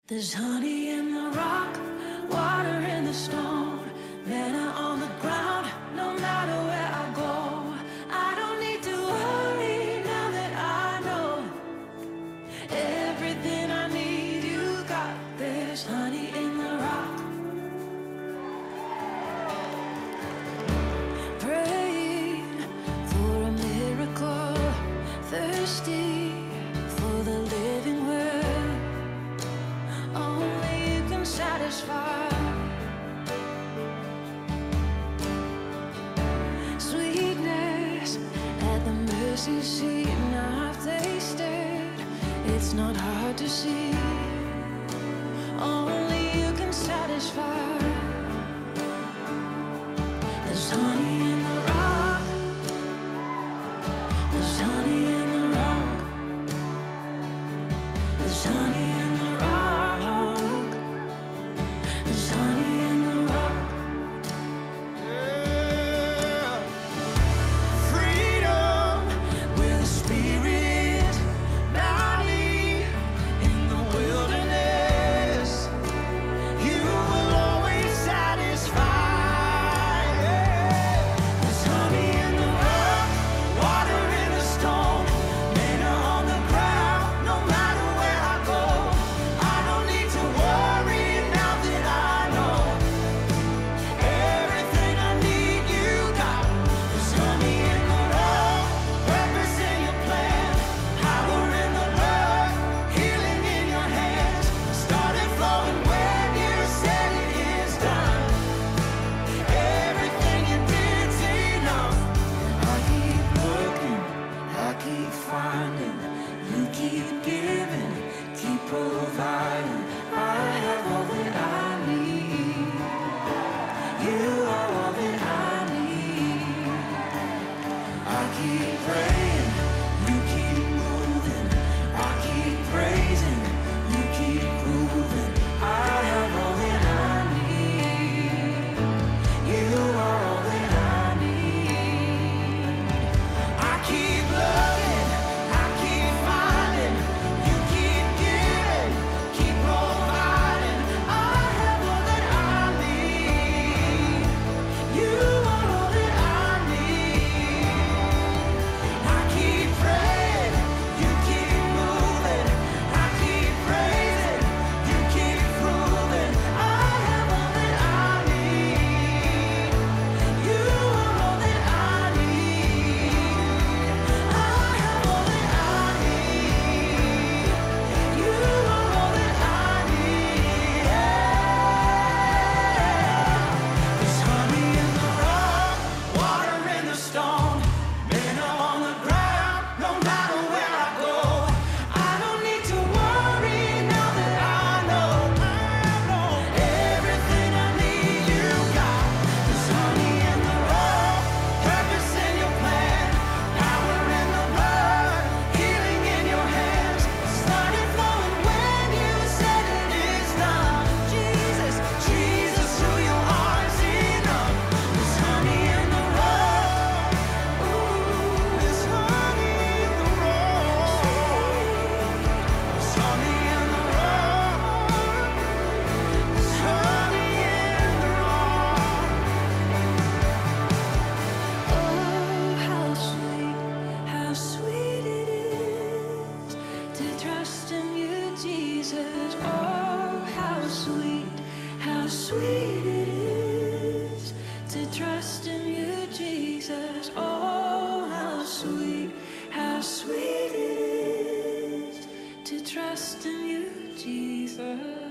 There's honey in the rock, water in the stone, manna on the ground, no matter where I go. I don't need to worry now that I know everything I need you got. There's honey in the rock. Praying for a miracle, thirsty for the living word. Only you can satisfy. Sweetness at the mercy seat, now I've tasted. It's not hard to see. Only you can satisfy. There's honey in the rock. There's honey in the rock. There's honey in the rock. There's honey in the rock. Yeah. Freedom where the Spirit is, bounding in the wilderness. You will always satisfy. Yeah. There's honey in the rock, water in the stone, manna on the ground, no matter where I go. I don't need to worry now that I know everything I need you got. There's honey in the rock, purpose in your plan, power in the blood, healing in your hands. Started flowing when you said it is done. Everything you did's enough. I keep looking, I keep finding, you keep giving, keep providing. I have all that I need. You are all that I need. I keep praying, you keep moving. I keep praising, you keep proving. I have all that I need. You are all that I need. I keep looking, I keep finding, you keep giving, keep providing. I have all that I need. You are all that I need. I keep praying, you keep moving. I keep praising, you keep proving. I have all that I need. You are all that I need. I have all that I need. You are all that I need. There's honey in the rock, water in the stone, manna on the ground, no matter where I go. I don't need to worry now that I know everything I need you got. There's honey in the rock, purpose in your plan, power in the blood, healing in your hands. Started flowing when you said it is done. Jesus, Jesus, who you are is enough. There's honey in the rock. Ooh, there's honey in the rock. There's honey in the rock. There's honey in the rock. Oh, how sweet it is to trust in you, Jesus. Oh, how sweet it is to trust in you, Jesus. Oh, how sweet it is to trust in you, Jesus.